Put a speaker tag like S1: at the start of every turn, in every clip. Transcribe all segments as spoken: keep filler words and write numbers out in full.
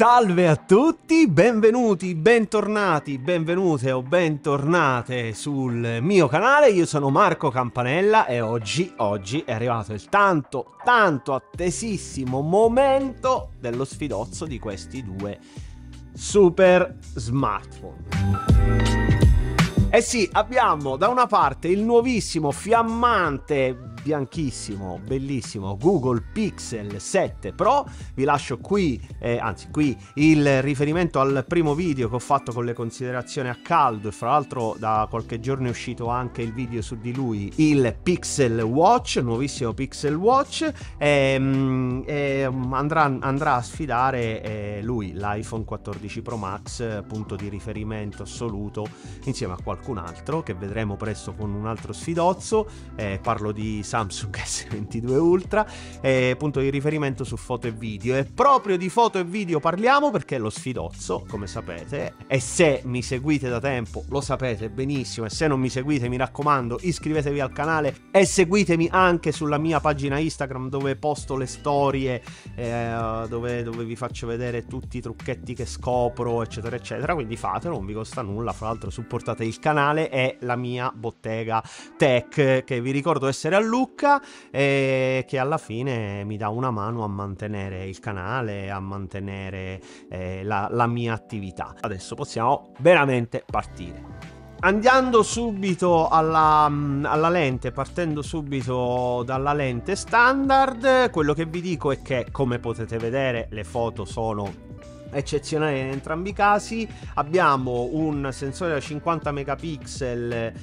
S1: Salve a tutti, benvenuti, bentornati, benvenute o bentornate sul mio canale. Io sono Marco Campanella e oggi, oggi è arrivato il tanto, tanto attesissimo momento dello sfidozzo di questi due super smartphone. Eh sì, abbiamo da una parte il nuovissimo, fiammante, bianchissimo, bellissimo Google Pixel sette Pro. Vi lascio qui, eh, anzi qui, il riferimento al primo video che ho fatto con le considerazioni a caldo, e fra l'altro da qualche giorno è uscito anche il video su di lui, il Pixel Watch, nuovissimo Pixel Watch, e, e andrà, andrà a sfidare eh, lui, l'iPhone quattordici Pro Max, punto di riferimento assoluto, insieme a qualcuno altro che vedremo presto con un altro sfidozzo. Eh, parlo di Samsung S ventidue Ultra, eh, punto di riferimento su foto e video, e proprio di foto e video parliamo perché lo sfidozzo, come sapete, e se mi seguite da tempo lo sapete benissimo, e se non mi seguite mi raccomando iscrivetevi al canale e seguitemi anche sulla mia pagina Instagram dove posto le storie, eh, dove, dove vi faccio vedere tutti i trucchetti che scopro eccetera eccetera, quindi fatelo, non vi costa nulla. Fra l'altro supportate il canale e la mia bottega tech, che vi ricordo essere a Lucca e che alla fine mi dà una mano a mantenere il canale, a mantenere eh, la, la mia attività. Adesso possiamo veramente partire. Andando subito alla, alla lente, partendo subito dalla lente standard, quello che vi dico è che, come potete vedere, le foto sono eccezionali in entrambi i casi. Abbiamo un sensore da cinquanta megapixel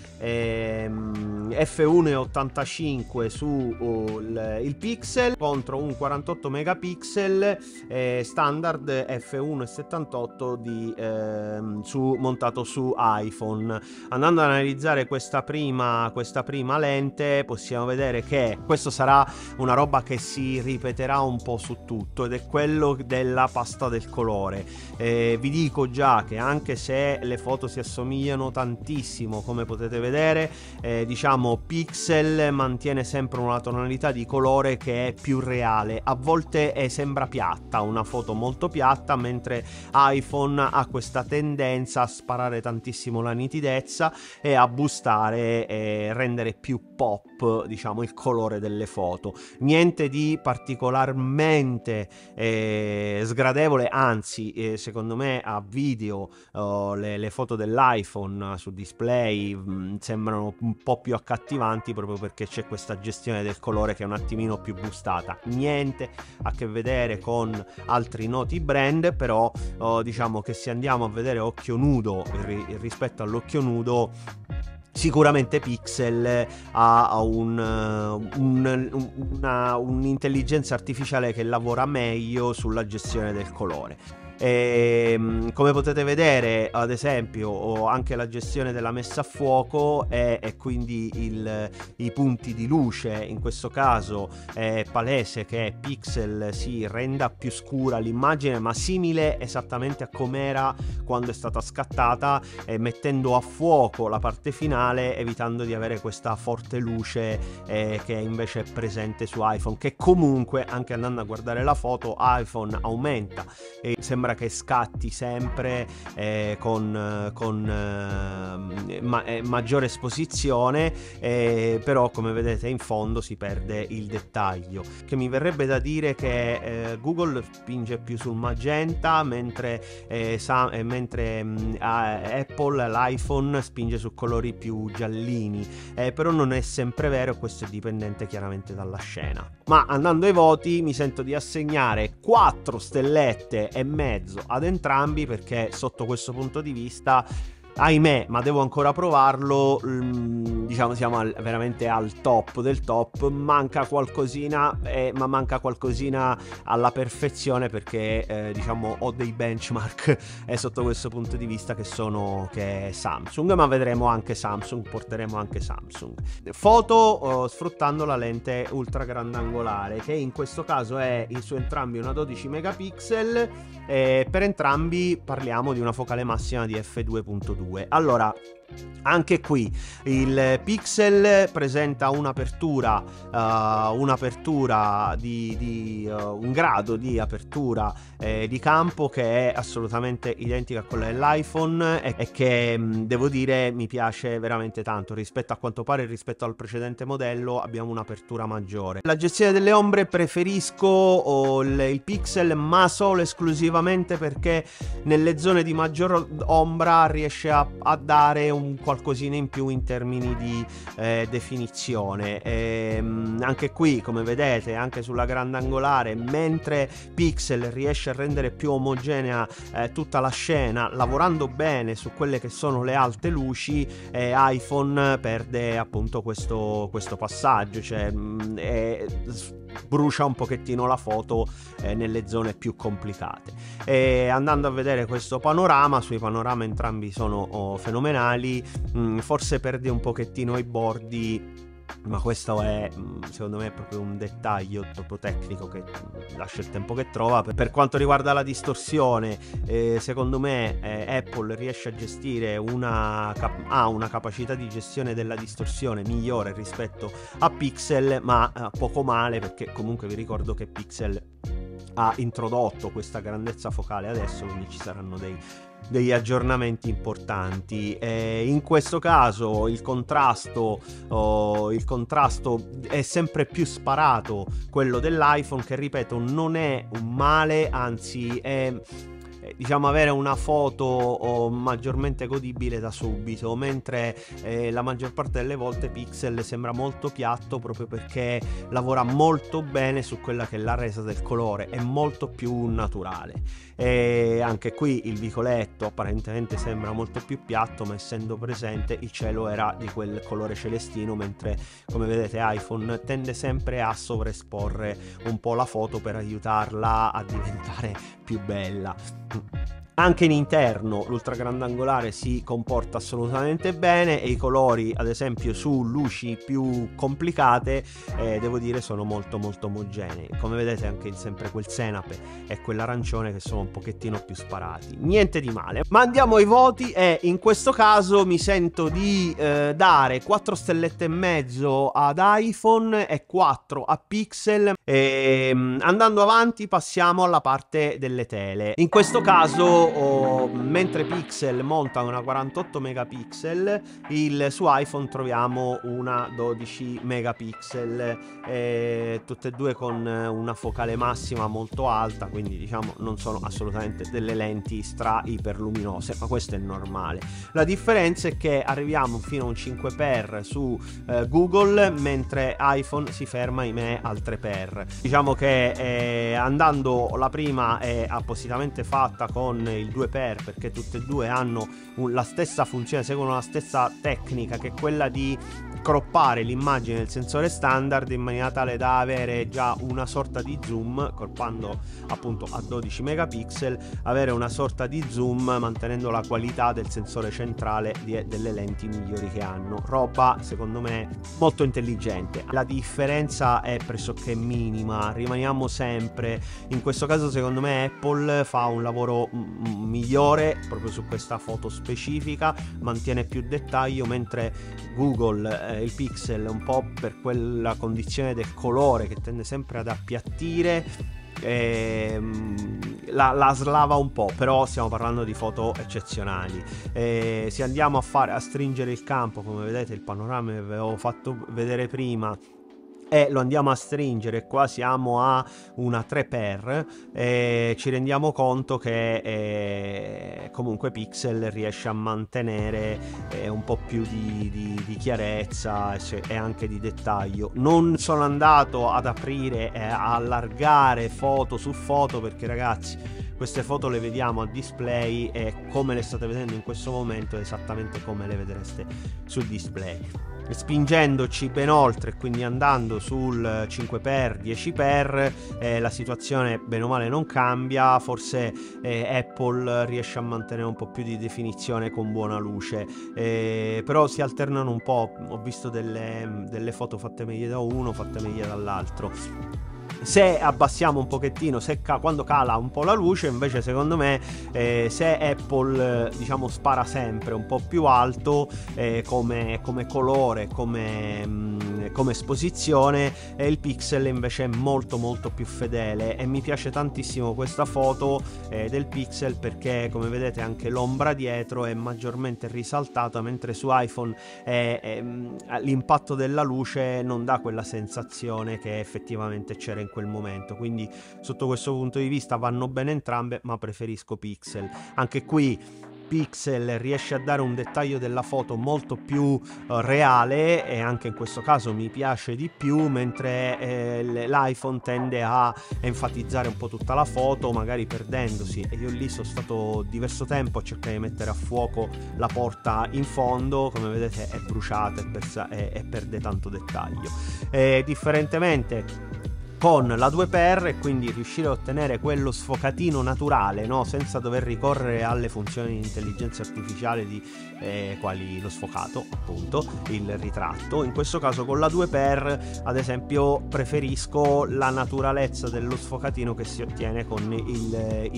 S1: ehm, F uno virgola ottantacinque su uh, il, il Pixel contro un quarantotto megapixel eh, standard F uno virgola settantotto di, ehm, su, montato su iPhone. Andando ad analizzare questa prima, questa prima lente, possiamo vedere che questo sarà una roba che si ripeterà un po' su tutto, ed è quello della pasta del colore. Eh, vi dico già che anche se le foto si assomigliano tantissimo, come potete vedere, eh, diciamo Pixel mantiene sempre una tonalità di colore che è più reale. A volte eh, sembra piatta, una foto molto piatta, mentre iPhone ha questa tendenza a sparare tantissimo la nitidezza e a boostare e rendere più pop, diciamo, il colore delle foto. Niente di particolarmente eh, sgradevole, anzi Eh, secondo me a video uh, le, le foto dell'iPhone uh, su display mh, sembrano un po' più accattivanti, proprio perché c'è questa gestione del colore che è un attimino più boostata. Niente a che vedere con altri noti brand, però uh, diciamo che se andiamo a vedere occhio nudo ri rispetto all'occhio nudo, sicuramente Pixel ha un, un, una, un'intelligenza artificiale che lavora meglio sulla gestione del colore. E, come potete vedere, ad esempio, ho anche la gestione della messa a fuoco e, e quindi il, i punti di luce. In questo caso è palese che Pixel si renda più scura l'immagine, ma simile esattamente a com'era quando è stata scattata, eh, mettendo a fuoco la parte finale, evitando di avere questa forte luce eh, che invece è presente su iPhone, che comunque, anche andando a guardare la foto, iPhone aumenta e sembra che scatti sempre eh, con, con eh, ma, eh, maggiore esposizione, eh, però come vedete in fondo si perde il dettaglio. Che mi verrebbe da dire che eh, Google spinge più sul magenta, mentre, eh, sa, eh, mentre mh, Apple, l'iPhone, spinge su colori più giallini, eh, però non è sempre vero, questo è dipendente chiaramente dalla scena. Ma andando ai voti, mi sento di assegnare quattro stellette e mezzo ad entrambi, perché sotto questo punto di vista, ahimè, ma devo ancora provarlo, diciamo siamo al, veramente al top del top. Manca qualcosina, eh, ma manca qualcosina alla perfezione, perché eh, diciamo ho dei benchmark eh, sotto questo punto di vista che sono che è Samsung, ma vedremo anche Samsung, porteremo anche Samsung. Foto oh, sfruttando la lente ultra grandangolare, che in questo caso è su entrambi una dodici megapixel, eh, per entrambi parliamo di una focale massima di F due punto due. Allora, Anche qui il Pixel presenta un'apertura, uh, un'apertura di, di uh, un grado di apertura eh, di campo che è assolutamente identica a quella dell'iPhone e, e che mh, devo dire mi piace veramente tanto. Rispetto a quanto pare, rispetto al precedente modello, abbiamo un'apertura maggiore. La gestione delle ombre preferisco oh, il, il Pixel, ma solo esclusivamente perché nelle zone di maggior ombra riesce a, a dare un qualcosina in più in termini di eh, definizione. E, mh, anche qui, come vedete, anche sulla grandangolare, mentre Pixel riesce a rendere più omogenea eh, tutta la scena, lavorando bene su quelle che sono le alte luci, eh, iPhone perde appunto questo, questo passaggio, cioè mh, è, brucia un pochettino la foto eh, nelle zone più complicate. E andando a vedere questo panorama, sui panorama entrambi sono oh, fenomenali, mm, forse perde un pochettino i bordi, ma questo è secondo me proprio un dettaglio proprio tecnico che lascia il tempo che trova. Per quanto riguarda la distorsione, eh, secondo me eh, Apple riesce a gestire una ha una capacità di gestione della distorsione migliore rispetto a Pixel, ma eh, poco male, perché comunque vi ricordo che Pixel ha introdotto questa grandezza focale adesso, quindi ci saranno dei degli aggiornamenti importanti. E in questo caso il contrasto oh, il contrasto è sempre più sparato, quello dell'iPhone, che ripeto non è un male, anzi è, diciamo, avere una foto oh, maggiormente godibile da subito, mentre eh, la maggior parte delle volte Pixel sembra molto piatto, proprio perché lavora molto bene su quella che è la resa del colore, è molto più naturale. E anche qui il vicoletto apparentemente sembra molto più piatto, ma essendo presente il cielo era di quel colore celestino, mentre come vedete iPhone tende sempre a sovraesporre un po' la foto per aiutarla a diventare più bella. Anche in interno l'ultra grandangolare si comporta assolutamente bene e i colori, ad esempio su luci più complicate, eh, devo dire sono molto molto omogenei. Come vedete anche sempre quel senape e quell'arancione che sono un pochettino più sparati, niente di male. Ma andiamo ai voti, e in questo caso mi sento di eh, dare quattro stellette e mezzo ad iPhone e quattro a Pixel. E andando avanti passiamo alla parte delle tele. In questo caso o, mentre Pixel monta una quarantotto megapixel, il, su iPhone troviamo una dodici megapixel, eh, tutte e due con una focale massima molto alta, quindi diciamo non sono assolutamente delle lenti stra iperluminose, ma questo è normale. La differenza è che arriviamo fino a un cinque x su eh, Google, mentre iPhone si ferma ahimè al tre x. Diciamo che eh, andando, la prima è appositamente fatta con il due x, perché tutte e due hanno un, la stessa funzione, seguono la stessa tecnica, che è quella di croppare l'immagine del sensore standard in maniera tale da avere già una sorta di zoom, croppando appunto a dodici megapixel, avere una sorta di zoom mantenendo la qualità del sensore centrale di, delle lenti migliori che hanno. Roba secondo me molto intelligente. La differenza è pressoché minima, rimaniamo sempre, in questo caso secondo me Apple fa un lavoro migliore proprio su questa foto specifica, mantiene più dettaglio, mentre Google eh, il Pixel, un po' per quella condizione del colore che tende sempre ad appiattire, eh, la, la slava un po', però stiamo parlando di foto eccezionali. Eh, se andiamo a fare a stringere il campo, come vedete il panorama che avevo fatto vedere prima, e lo andiamo a stringere, qua siamo a una tre x, e ci rendiamo conto che eh, comunque Pixel riesce a mantenere eh, un po' più di, di, di chiarezza e, e anche di dettaglio. Non sono andato ad aprire e a allargare foto su foto, perché ragazzi queste foto le vediamo a display e come le state vedendo in questo momento è esattamente come le vedreste sul display. Spingendoci ben oltre, quindi andando sul cinque x, dieci x, eh, la situazione bene o male non cambia, forse eh, Apple riesce a mantenere un po' più di definizione con buona luce, eh, però si alternano un po', ho visto delle, delle foto fatte meglio da uno, fatte meglio dall'altro. Se abbassiamo un pochettino, se ca quando cala un po' la luce, invece secondo me eh, se Apple diciamo spara sempre un po' più alto eh, come, come colore, come, mh, come esposizione, eh, il Pixel invece è molto molto più fedele, e mi piace tantissimo questa foto eh, del Pixel, perché come vedete anche l'ombra dietro è maggiormente risaltata, mentre su iPhone eh, eh, l'impatto della luce non dà quella sensazione che effettivamente c'era in quel momento. Quindi sotto questo punto di vista vanno bene entrambe, ma preferisco Pixel. Anche qui Pixel riesce a dare un dettaglio della foto molto più uh, reale, e anche in questo caso mi piace di più, mentre eh, l'iPhone tende a enfatizzare un po' tutta la foto, magari perdendosi, e io lì sono stato diverso tempo a cercare di mettere a fuoco la porta in fondo, come vedete è bruciata e, persa- e, e perde tanto dettaglio. E differentemente con la due P R, e quindi riuscire a ottenere quello sfocatino naturale, no? Senza dover ricorrere alle funzioni di intelligenza artificiale di, eh, quali lo sfocato, appunto, il ritratto. In questo caso con la due P R, ad esempio, preferisco la naturalezza dello sfocatino che si ottiene con il,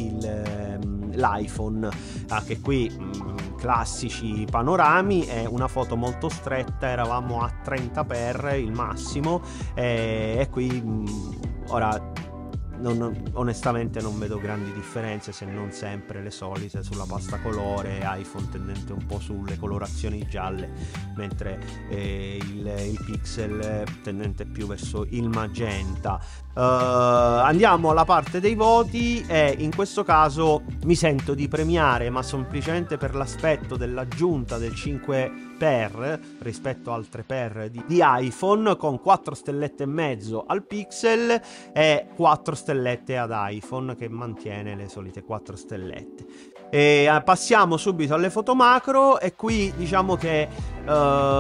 S1: il, l'iPhone. Anche qui mh, classici panorami, è una foto molto stretta, eravamo a trenta per il massimo, e, e qui mh, ora non, onestamente non vedo grandi differenze, se non sempre le solite sulla pasta colore, iPhone tendente un po' sulle colorazioni gialle, mentre eh, il, il Pixel tendente più verso il magenta. Uh, andiamo alla parte dei voti, e in questo caso mi sento di premiare, ma semplicemente per l'aspetto dell'aggiunta del cinque per rispetto al tre per di, di iPhone, con quattro stellette e mezzo al Pixel e quattro stellette ad iPhone, che mantiene le solite quattro stellette. E passiamo subito alle foto macro, e qui diciamo che uh,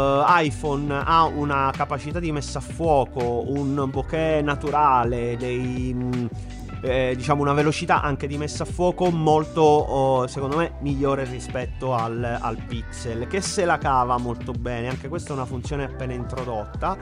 S1: iPhone ha una capacità di messa a fuoco, un bokeh naturale, dei mh, eh, diciamo una velocità anche di messa a fuoco molto oh, secondo me migliore rispetto al, al Pixel, che se la cava molto bene. Anche questa è una funzione appena introdotta,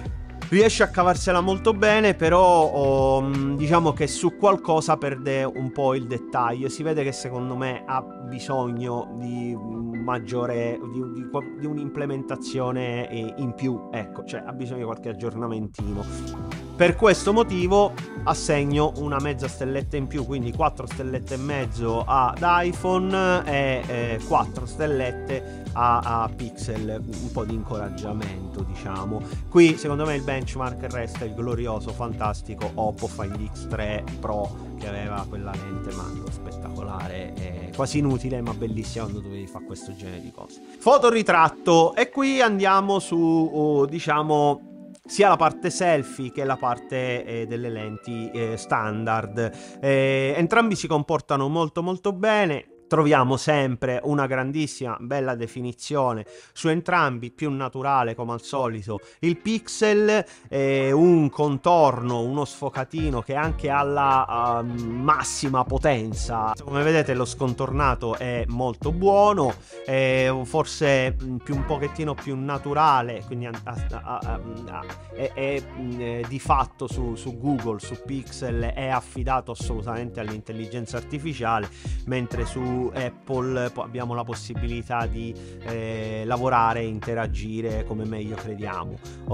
S1: riesce a cavarsela molto bene, però oh, diciamo che su qualcosa perde un po' il dettaglio. Si vede che secondo me ha bisogno di maggiore di, di, di un'implementazione in più, ecco, cioè ha bisogno di qualche aggiornamentino. Per questo motivo assegno una mezza stelletta in più, quindi quattro stellette e mezzo ad iPhone e eh, quattro stellette a, a Pixel, un po' di incoraggiamento diciamo. Qui secondo me il benchmark resta il glorioso, fantastico Oppo Find X tre Pro, che aveva quella lente macro spettacolare, e quasi inutile ma bellissima quando dovevi fare questo genere di cose. Fotoritratto, e qui andiamo su oh, diciamo sia la parte selfie che la parte eh, delle lenti eh, standard. Eh, entrambi si comportano molto molto bene. Troviamo sempre una grandissima bella definizione su entrambi, più naturale come al solito il Pixel, eh, un contorno, uno sfocatino che anche alla uh, massima potenza. Come vedete lo scontornato è molto buono, eh, forse più un pochettino più naturale, quindi a, a, a, a, è, è, è di fatto su, su Google, su Pixel è affidato assolutamente all'intelligenza artificiale, mentre su Apple abbiamo la possibilità di eh, lavorare e interagire come meglio crediamo.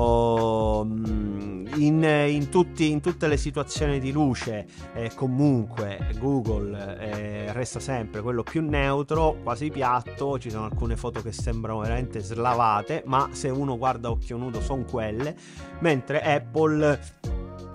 S1: Oh, in, in, tutti, in tutte le situazioni di luce eh, comunque Google eh, resta sempre quello più neutro, quasi piatto. Ci sono alcune foto che sembrano veramente slavate, ma se uno guarda a occhio nudo sono quelle, mentre Apple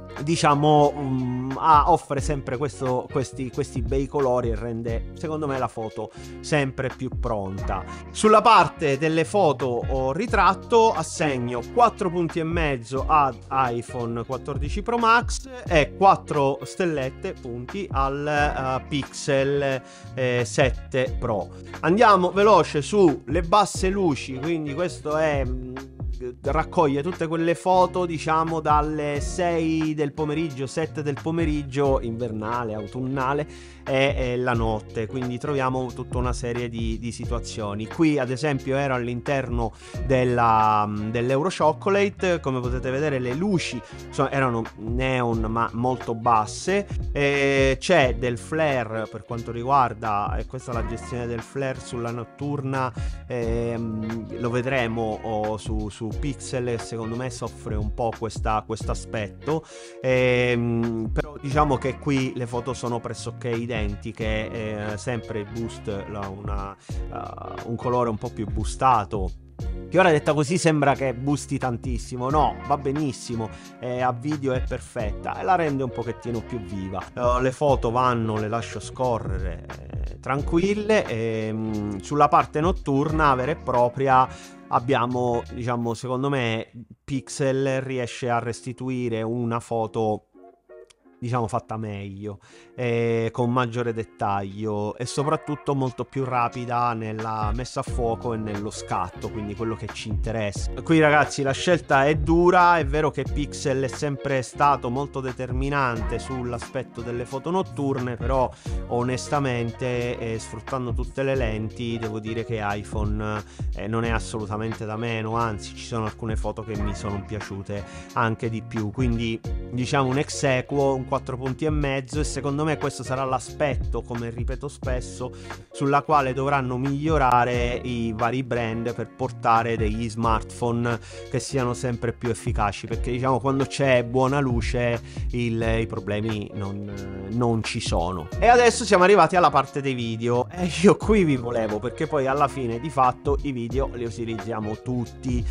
S1: diciamo um, ah, offre sempre questo, questi, questi bei colori, e rende secondo me la foto sempre più pronta. Sulla parte delle foto o ritratto assegno quattro punti e mezzo ad iPhone quattordici Pro Max e quattro stellette punti al uh, Pixel eh, sette Pro. Andiamo veloce sulle basse luci, quindi questo è raccoglie tutte quelle foto, diciamo, dalle sei del pomeriggio, sette del pomeriggio, invernale, autunnale, e, e la notte, quindi troviamo tutta una serie di, di situazioni. Qui ad esempio ero all'interno della, dell'Euro Chocolate, come potete vedere le luci so, erano neon ma molto basse, e c'è del flare per quanto riguarda, e questa è la gestione del flare sulla notturna, ehm, lo vedremo oh, su, su Pixel, secondo me soffre un po' questa questo aspetto, ehm, però diciamo che qui le foto sono pressoché identiche, eh, sempre il boost, la, una, uh, un colore un po' più boostato, che ora detta così sembra che boosti tantissimo, no, va benissimo, eh, a video è perfetta e la rende un pochettino più viva. Uh, le foto vanno, le lascio scorrere eh, tranquille, e, mh, sulla parte notturna vera e propria abbiamo, diciamo, secondo me Pixel riesce a restituire una foto, diciamo, fatta meglio, eh, con maggiore dettaglio e soprattutto molto più rapida nella messa a fuoco e nello scatto, quindi quello che ci interessa. Qui ragazzi la scelta è dura, è vero che Pixel è sempre stato molto determinante sull'aspetto delle foto notturne, però onestamente eh, sfruttando tutte le lenti devo dire che iPhone eh, non è assolutamente da meno, anzi ci sono alcune foto che mi sono piaciute anche di più, quindi diciamo un ex equo, un quattro punti e mezzo, e secondo me questo sarà l'aspetto, come ripeto spesso, sulla quale dovranno migliorare i vari brand per portare degli smartphone che siano sempre più efficaci, perché diciamo quando c'è buona luce il, i problemi non, non ci sono. E adesso siamo arrivati alla parte dei video, e io qui vi volevo, perché poi alla fine di fatto i video li utilizziamo tutti,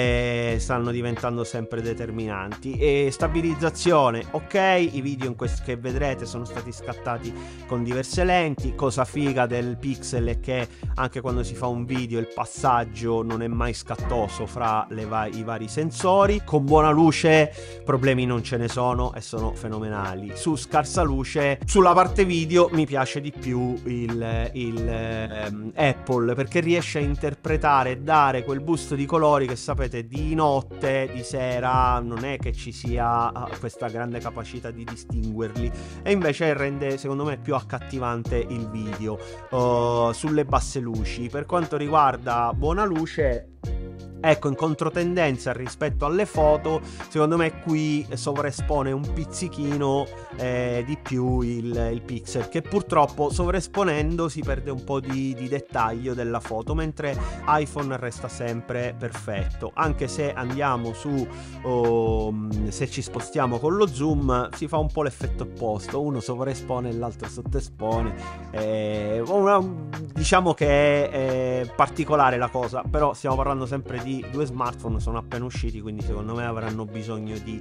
S1: e stanno diventando sempre determinanti. E stabilizzazione, ok, i video in questo che vedrete sono stati scattati con diverse lenti. Cosa figa del Pixel è che anche quando si fa un video il passaggio non è mai scattoso fra le va i vari sensori. Con buona luce problemi non ce ne sono e sono fenomenali. Su scarsa luce, sulla parte video mi piace di più il, il ehm, Apple, perché riesce a interpretare e dare quel boost di colori che sapete di notte, di sera non è che ci sia questa grande capacità di distinguerli, e invece rende secondo me più accattivante il video uh, sulle basse luci. Per quanto riguarda buona luce, ecco, in controtendenza rispetto alle foto, secondo me qui sovraespone un pizzichino eh, di più il, il Pixel, che purtroppo sovraesponendo si perde un po' di, di dettaglio della foto, mentre iPhone resta sempre perfetto. Anche se andiamo su, oh, se ci spostiamo con lo zoom, si fa un po' l'effetto opposto, uno sovraespone e l'altro sottoespone, eh, una, diciamo che è, è particolare la cosa, però stiamo parlando sempre di due smartphone, sono appena usciti, quindi secondo me avranno bisogno di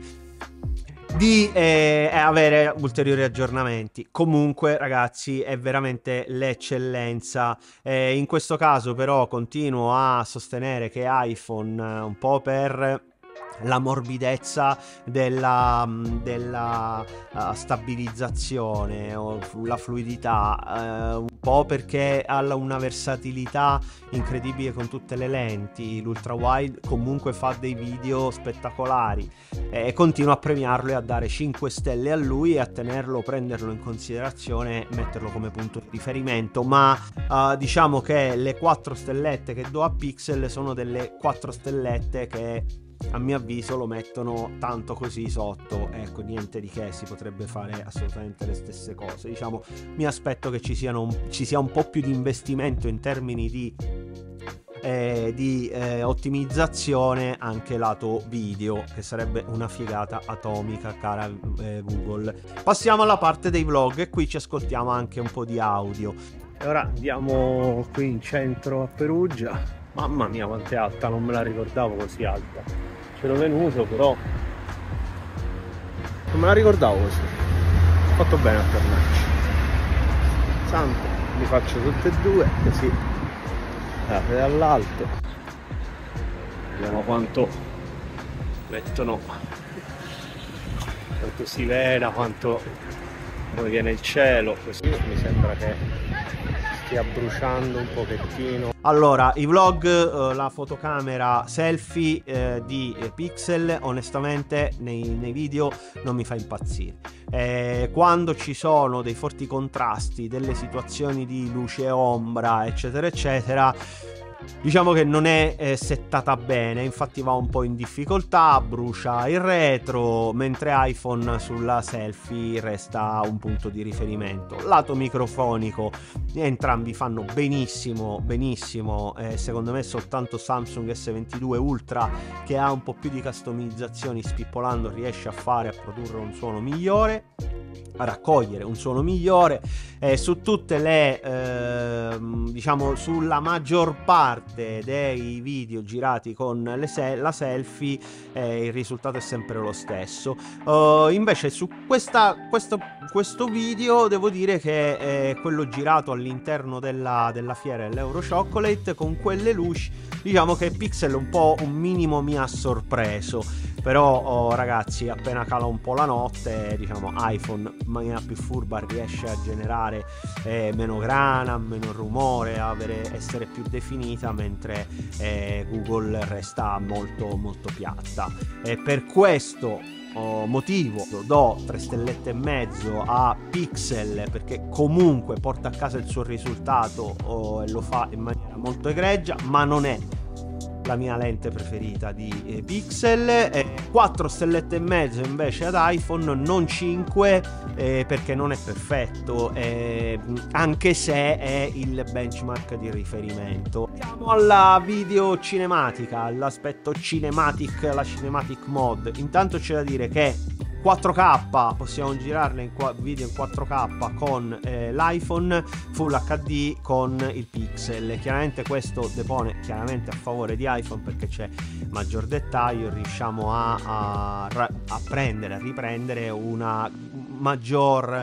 S1: di eh, avere ulteriori aggiornamenti. Comunque ragazzi è veramente l'eccellenza, eh, in questo caso però continuo a sostenere che iPhone, un po' per la morbidezza della, della uh, stabilizzazione o la fluidità, uh, un po' perché ha una versatilità incredibile con tutte le lenti, l'ultra wide comunque fa dei video spettacolari, e continuo a premiarlo e a dare cinque stelle a lui e a tenerlo, prenderlo in considerazione, metterlo come punto di riferimento. Ma uh, diciamo che le quattro stellette che do a Pixel sono delle quattro stellette che a mio avviso lo mettono tanto così sotto, ecco, niente di che, si potrebbe fare assolutamente le stesse cose. Diciamo, mi aspetto che ci siano un, ci sia un po' più di investimento in termini di eh, di eh, ottimizzazione anche lato video, che sarebbe una figata atomica, cara eh, Google. Passiamo alla parte dei vlog, e qui ci ascoltiamo anche un po' di audio. E ora andiamo qui in centro a Perugia. Mamma mia quanto è alta, non me la ricordavo così alta. C'ero venuto però non me la ricordavo così. Ho fatto bene a tornarci. Santo, li faccio tutte e due così dall'alto. Vediamo quanto mettono, quanto si veda, quanto come viene il cielo. Così mi sembra che stia bruciando un pochettino. Allora, i vlog, eh, la fotocamera selfie eh, di eh, Pixel onestamente nei, nei video non mi fa impazzire. Eh, quando ci sono dei forti contrasti, delle situazioni di luce e ombra eccetera eccetera, diciamo che non è eh, settata bene, infatti va un po' in difficoltà, brucia il retro, mentre iPhone sulla selfie resta un punto di riferimento. Lato microfonico entrambi fanno benissimo, benissimo, eh, secondo me soltanto Samsung S ventidue Ultra, che ha un po' più di customizzazioni, spippolando riesce a fare, a produrre un suono migliore, a raccogliere un suono migliore. Eh, su tutte le eh, diciamo sulla maggior parte dei video girati con le se la selfie eh, il risultato è sempre lo stesso. Uh, invece su questa, questo, questo video devo dire che è quello girato all'interno della, della fiera dell'Euro Chocolate con quelle luci, diciamo che Pixel un po' un minimo mi ha sorpreso. Però oh, ragazzi, appena cala un po' la notte, diciamo iPhone in maniera più furba riesce a generare eh, meno grana, meno rumore, a avere, essere più definita, mentre eh, Google resta molto molto piatta. E per questo oh, motivo do tre stellette e mezzo a Pixel, perché comunque porta a casa il suo risultato oh, e lo fa in maniera molto egregia, ma non è la mia lente preferita di eh, Pixel. Eh, quattro stellette e mezzo invece ad iPhone, non cinque, eh, perché non è perfetto, eh, anche se è il benchmark di riferimento. Andiamo alla video cinematica, all'aspetto cinematic, la cinematic mode. Intanto c'è da dire che quattro K, possiamo girarle in video in quattro K con eh, l'iPhone, Full H D con il Pixel. Chiaramente questo depone chiaramente a favore di iPhone, perché c'è maggior dettaglio, riusciamo a, a, a prendere, a riprendere una maggior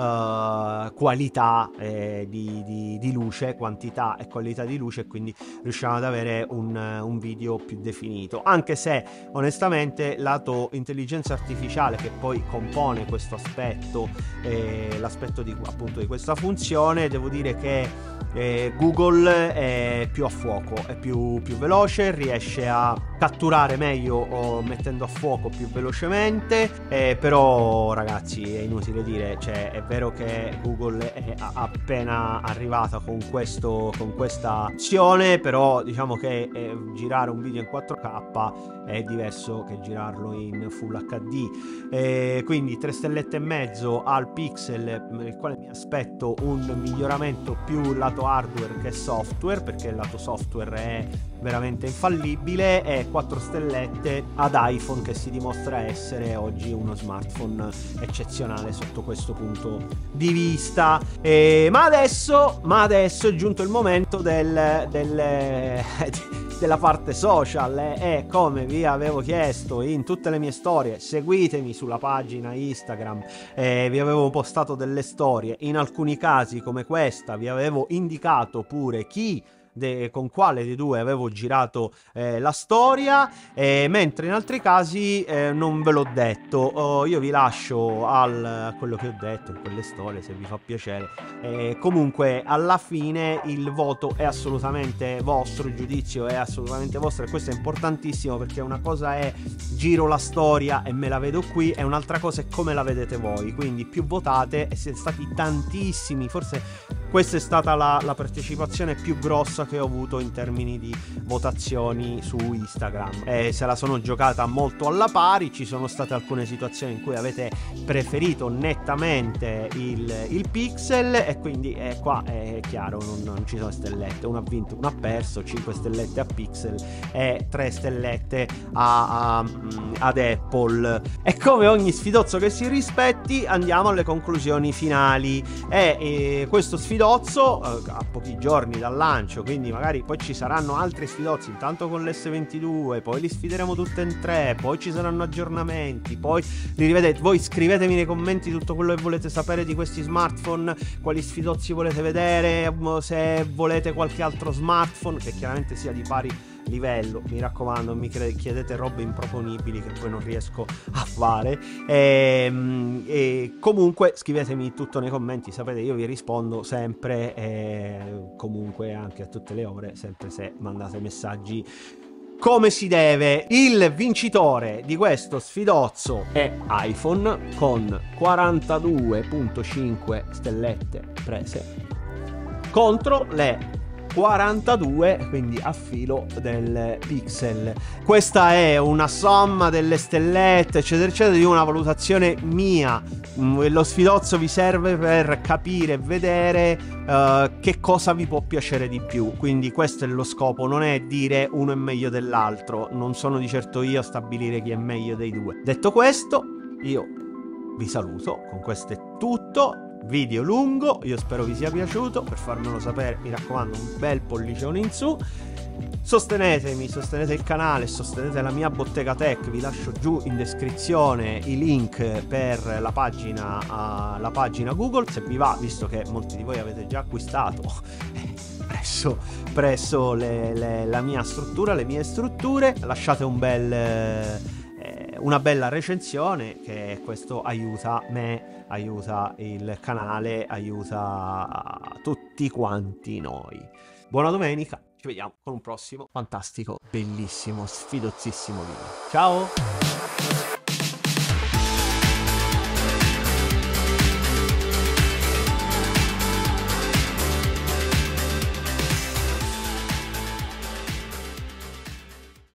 S1: uh, qualità eh, di, di, di luce, quantità e qualità di luce, e quindi riusciamo ad avere un, un video più definito, anche se onestamente lato intelligenza artificiale che poi compone questo aspetto, eh, l'aspetto di appunto di questa funzione, devo dire che eh, Google è più a fuoco, è più, più veloce, riesce a catturare meglio o mettendo a fuoco più velocemente, eh, però ragazzi è inutile dire, cioè è vero che Google è appena arrivata con questo con questa opzione, però diciamo che eh, girare un video in quattro K è diverso che girarlo in Full H D, eh, quindi tre stellette e mezzo al Pixel, nel quale mi aspetto un miglioramento più lato hardware che software, perché il lato software è veramente infallibile, e quattro stellette ad iPhone, che si dimostra essere oggi uno smartphone eccezionale sotto questo punto di vista. E, ma adesso ma adesso è giunto il momento del, del della parte social, eh, e come vi avevo chiesto in tutte le mie storie, seguitemi sulla pagina Instagram, eh, vi avevo postato delle storie, in alcuni casi come questa vi avevo indicato pure chi De, con quale dei due avevo girato eh, la storia, eh, mentre in altri casi eh, non ve l'ho detto. Oh, io vi lascio al, a quello che ho detto in quelle storie, se vi fa piacere. Eh, comunque alla fine il voto è assolutamente vostro, il giudizio è assolutamente vostro, e questo è importantissimo, perché una cosa è giro la storia e me la vedo qui, e un'altra cosa è come la vedete voi. Quindi più votate, e siete stati tantissimi, forse questa è stata la, la partecipazione più grossa che ho avuto in termini di votazioni su Instagram, e se la sono giocata molto alla pari. Ci sono state alcune situazioni in cui avete preferito nettamente il, il Pixel, e quindi eh, qua è chiaro, non, non ci sono stellette, uno ha vinto, uno ha perso, cinque stellette a Pixel e tre stellette a, a, ad Apple. E come ogni sfidozzo che si rispetti, andiamo alle conclusioni finali. E eh, questo sfidozzo eh, a pochi giorni dal lancio, quindi magari poi ci saranno altri sfidozzi, intanto con l'S ventidue, poi li sfideremo tutte e tre, poi ci saranno aggiornamenti, poi li rivedete. Voi scrivetemi nei commenti tutto quello che volete sapere di questi smartphone, quali sfidozzi volete vedere, se volete qualche altro smartphone che chiaramente sia di pari livello, mi raccomando, mi chiedete robe improponibili che poi non riesco a fare. E, e comunque scrivetemi tutto nei commenti, sapete io vi rispondo sempre, e comunque anche a tutte le ore, sempre se mandate messaggi come si deve. Il vincitore di questo sfidozzo è iPhone con quarantadue virgola cinque stellette prese contro le quarantadue, quindi a filo del Pixel. Questa è una somma delle stellette eccetera eccetera di una valutazione mia. Lo sfidozzo vi serve per capire e vedere uh, che cosa vi può piacere di più, quindi questo è lo scopo, non è dire uno è meglio dell'altro, non sono di certo io a stabilire chi è meglio dei due. Detto questo, io vi saluto, con questo è tutto. Video lungo, io spero vi sia piaciuto. Per farmelo sapere, mi raccomando, un bel pollicione in su. Sostenetemi, sostenete il canale, sostenete la mia Bottega Tech. Vi lascio giù in descrizione i link per la pagina, uh, la pagina Google, se vi va, visto che molti di voi avete già acquistato presso, presso le, le, la mia struttura, le mie strutture. Lasciate un bel... Eh, una bella recensione, che questo aiuta me, aiuta il canale, aiuta tutti quanti noi. Buona domenica, ci vediamo con un prossimo fantastico, bellissimo, sfidozzissimo video. Ciao!